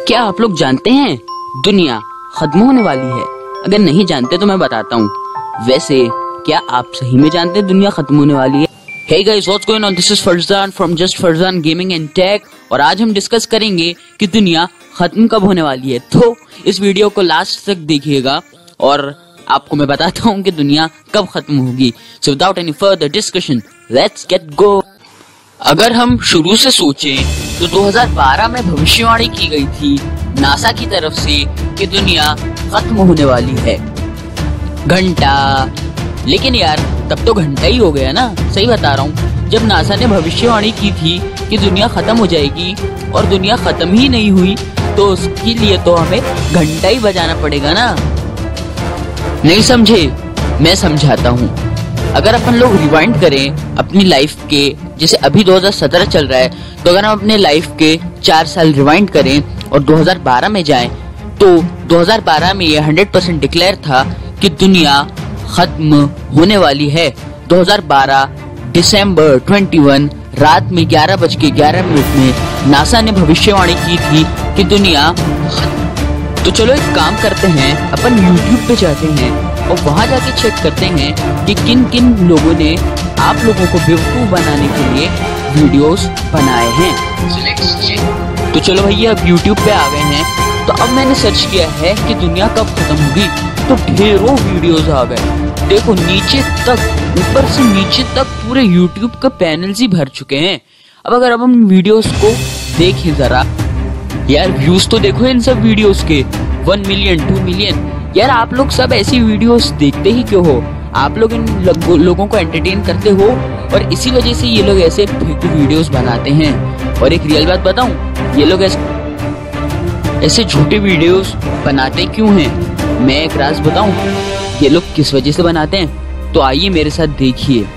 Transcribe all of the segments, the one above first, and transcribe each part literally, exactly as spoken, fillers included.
क्या आप लोग जानते हैं दुनिया खत्म होने वाली है? अगर नहीं जानते तो मैं बताता हूँ। वैसे क्या आप सही में जानते हैं दुनिया खत्म होने वाली है? Hey guys, what's going on? This is Farzan from just Farzan Gaming and Tech और आज हम डिस्कस करेंगे कि दुनिया खत्म कब होने वाली है। तो इस वीडियो को लास्ट तक देखिएगा और आपको मैं बताता हूँ कि दुनिया कब खत्म होगी। So without any further discussion, let's get go। अगर हम शुरू से सोचें तो दो हज़ार बारह में भविष्यवाणी की गई थी नासा की तरफ से कि दुनिया खत्म होने वाली है। घंटा, लेकिन यार तब तो घंटा ही हो गया ना। सही बता रहा हूँ, जब नासा ने भविष्यवाणी की थी कि दुनिया खत्म हो जाएगी और दुनिया खत्म ही नहीं हुई तो उसके लिए तो हमें घंटा ही बजाना पड़ेगा ना। नहीं समझे? मैं समझाता हूँ। अगर अपन लोग रिवाइंड करें अपनी लाइफ के, जैसे अभी दो हज़ार सत्रह चल रहा है, तो अगर हम अपने लाइफ के चार साल रिवाइंड करें और दो हज़ार बारह में जाएं तो दो हज़ार बारह में ये हंड्रेड परसेंट डिक्लेयर था कि दुनिया खत्म होने वाली है। दो हज़ार बारह दिसंबर इक्कीस रात में ग्यारह बज के ग्यारह मिनट में नासा ने भविष्यवाणी की थी कि दुनिया। तो चलो एक काम करते हैं, अपन यूट्यूब पे जाते हैं और वहां जाके चेक करते हैं कि किन किन लोगों ने आप लोगों को बेवकूफ बनाने के लिए वीडियोस बनाए हैं। तो चलो भैया अब यूट्यूब पे आ गए हैं। तो अब मैंने सर्च किया है कि दुनिया कब खत्म होगी, तो ढेरों वीडियोस आ गए। देखो नीचे तक, ऊपर से नीचे तक पूरे यूट्यूब का पैनल्स ही भर चुके हैं। अब अगर अब हम वीडियोस को देखें जरा, यार व्यूज तो देखो इन सब वीडियोस के, वन मिलियन टू मिलियन। यार आप लोग सब ऐसी वीडियोस देखते ही क्यों हो? आप लोग इन लो, लोगों को एंटरटेन करते हो और इसी वजह से ये लोग ऐसे फेक वीडियोस बनाते हैं। और एक रियल बात बताऊं, ये लोग ऐसे ऐसे झूठे वीडियोस बनाते क्यों हैं? मैं एक राज बताऊं, ये लोग किस वजह से बनाते हैं, तो आइए मेरे साथ देखिए।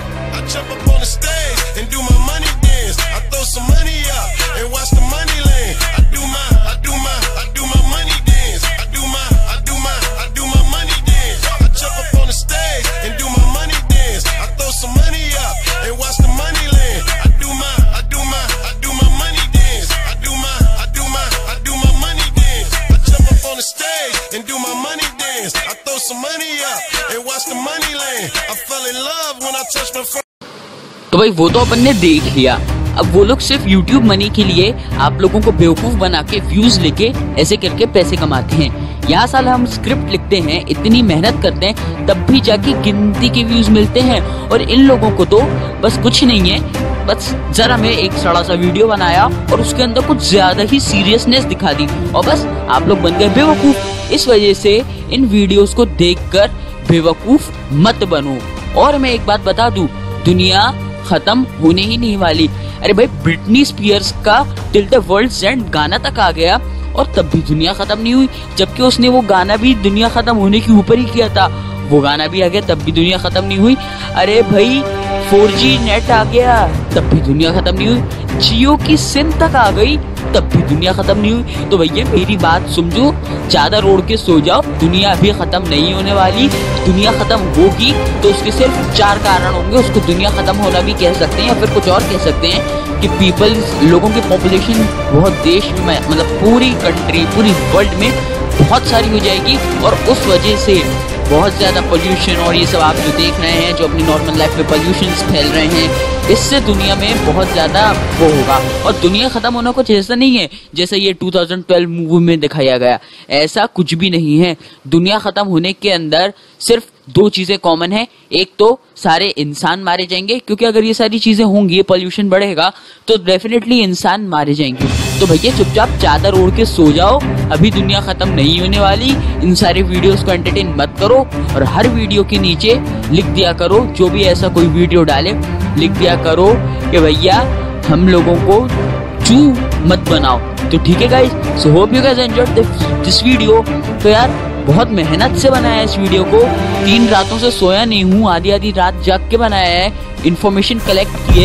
तो भाई वो तो अपन ने देख लिया। अब वो लोग सिर्फ YouTube मनी के लिए आप लोगों को बेवकूफ बना के व्यूज लेके ऐसे करके पैसे कमाते हैं। यहाँ साल हम स्क्रिप्ट लिखते हैं, इतनी मेहनत करते हैं, तब भी जाके गिनती के व्यूज मिलते हैं। और इन लोगों को तो बस कुछ नहीं है, बस जरा मैं एक सड़ा सा वीडियो बनाया और उसके अंदर कुछ ज्यादा ही सीरियसनेस दिखा दी और बस आप लोग बन गए बेवकूफ। इस वजह से इन वीडियोस को देखकर बेवकूफ मत बनो। और मैं एक बात बता दूं, दुनिया खत्म होने ही नहीं वाली। अरे भाई ब्रिटनी स्पीयर्स का टिल द वर्ल्ड्स एंड गाना तक आ गया और तब भी दुनिया खत्म नहीं हुई, जबकि उसने वो गाना भी दुनिया खत्म होने के ऊपर ही किया था। वो गाना भी आ गया तब भी दुनिया खत्म नहीं हुई। अरे भाई फोर जी नेट आ गया तब भी दुनिया खत्म नहीं हुई। जियो की सिम तक आ गई तब भी दुनिया खत्म नहीं हुई। तो भैया मेरी बात समझो, ज्यादा रोड के सो जाओ, दुनिया अभी खत्म नहीं होने वाली। दुनिया खत्म होगी तो उसके सिर्फ चार कारण होंगे। उसको दुनिया खत्म होना भी कह सकते हैं या फिर कुछ और कह सकते हैं कि पीपल, लोगों की पॉपुलेशन बहुत देश में, मतलब पूरी कंट्री, पूरी वर्ल्ड में बहुत सारी हो जाएगी और उस वजह से बहुत ज्यादा पोल्यूशन और ये सब आप जो देख रहे हैं, जो अपनी नॉर्मल लाइफ में पोल्यूशन फैल रहे हैं, इससे दुनिया में बहुत ज्यादा वो होगा। और दुनिया खत्म होना कुछ ऐसा नहीं है जैसे ये दो हज़ार बारह मूवी में दिखाया गया, ऐसा कुछ भी नहीं है। दुनिया खत्म होने के अंदर सिर्फ दो चीजें कॉमन है। एक तो सारे इंसान मारे जाएंगे, क्योंकि अगर ये सारी चीजें होंगी, पोल्यूशन बढ़ेगा तो डेफिनेटली इंसान मारे जाएंगे। तो भैया चुपचाप चादर ओढ़ के सो जाओ, अभी दुनिया खत्म नहीं होने वाली। इन सारे वीडियोस को एंटरटेन मत करो और हर वीडियो के नीचे लिख दिया करो, जो भी ऐसा कोई वीडियो डाले लिख दिया करो कि भैया हम लोगों को चू मत बनाओ। तो ठीक है guys, so hope you guys enjoyed this video. तो यार बहुत मेहनत से बनाया इस वीडियो को, तीन रातों से सोया नहीं हूँ, आधी आधी रात जाग के बनाया है, इन्फॉर्मेशन कलेक्ट की है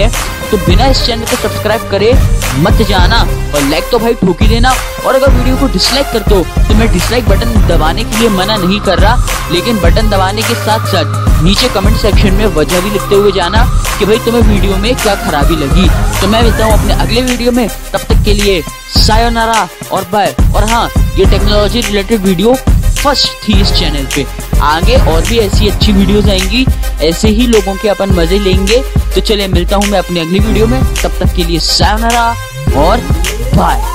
तो बिना इस चैनल को सब्सक्राइब करे मत जाना और लाइक तो भाई ठोक ही देना। और अगर वीडियो को डिसलाइक कर दो तो मैं डिसलाइक बटन दबाने के लिए मना नहीं कर रहा, लेकिन बटन दबाने के साथ साथ नीचे कमेंट सेक्शन में वजह भी लिखते हुए जाना कि भाई तुम्हें वीडियो में क्या खराबी लगी। तो मैं मिलता हूँ अपने अगले वीडियो में, तब तक के लिए सायोनारा और बाय। और हाँ, ये टेक्नोलॉजी रिलेटेड वीडियो फर्स्ट थी इस चैनल पे, आगे और भी ऐसी अच्छी वीडियोस आएंगी, ऐसे ही लोगों के अपन मजे लेंगे। तो चलिए मिलता हूँ मैं अपनी अगली वीडियो में, तब तक के लिए सायोनारा और बाय।